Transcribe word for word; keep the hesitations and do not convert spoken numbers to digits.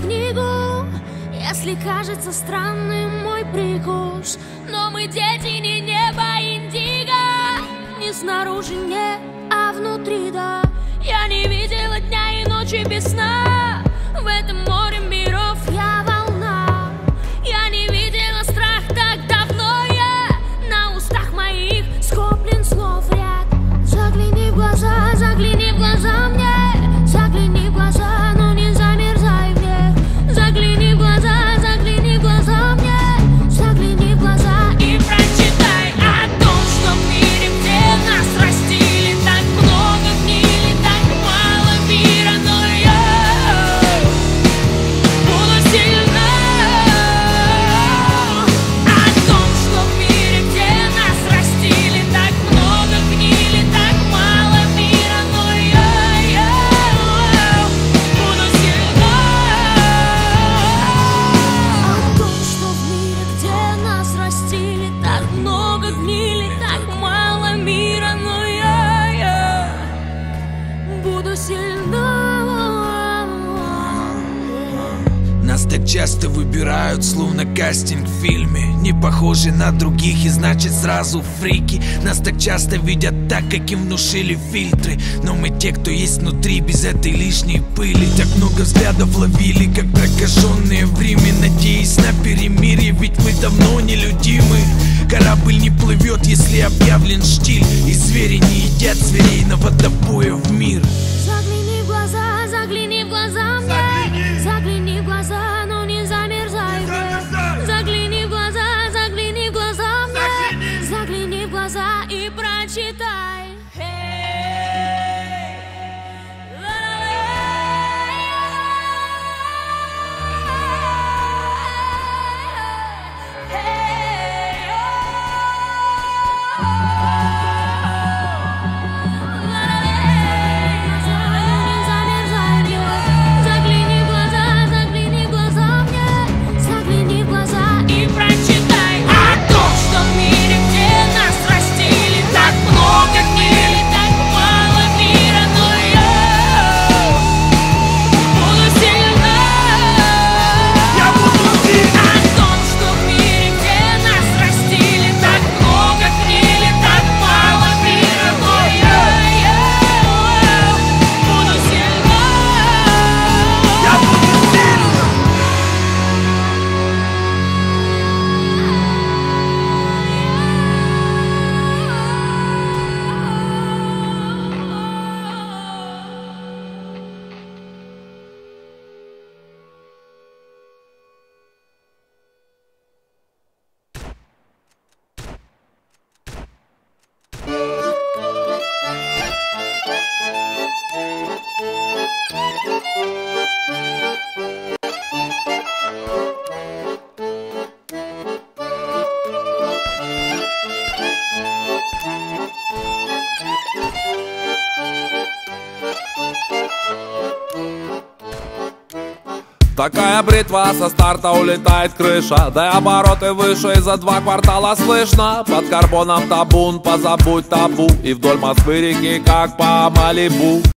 книгу, если кажется странным мой прикус. Но мы дети не неба индиго, не снаружи не, а внутри, да. Я не видела дня и ночи без сна, в этом море миров я волна. Я не видела страх так давно, я на устах моих скоплен слов ряд. Загляни в глаза, загляни в глаза мне, загляни в глаза, но не замерзай вверх. Загляни в глаза, загляни в глаза мне, загляни в глаза и прочитай о том, что в мире, где нас растили, так много гнили, так мало мира, но я буду сильна. О том, что в мире, где нас растили, так много гнили, так мало мира, но я, я буду сильна. О том, что в мире, где нас растили, так много гнили, так мало мира, но я, я буду сильна. Нас так часто выбирают, словно кастинг в фильме. Не похожи на других и значит сразу фрики. Нас так часто видят так, как им внушили фильтры. Но мы те, кто есть внутри, без этой лишней пыли. Так много взглядов ловили, как прокаженные в Риме, надеясь на перемирие, ведь мы давно нелюдимы. Корабль не плывет, если объявлен штиль, и звери не едят зверей на водопое в мир. Загляни в глаза, загляни в глаза мне, загляни в глаза, но не замерзай вверх. Загляни в глаза, загляни в глаза мне, загляни в глаза и прочитай. Такая бритва, со старта улетает крыша, да и обороты выше, и за два квартала слышно. Под карбоном табун, позабудь табу, и вдоль Москвы реки, как по Малибу.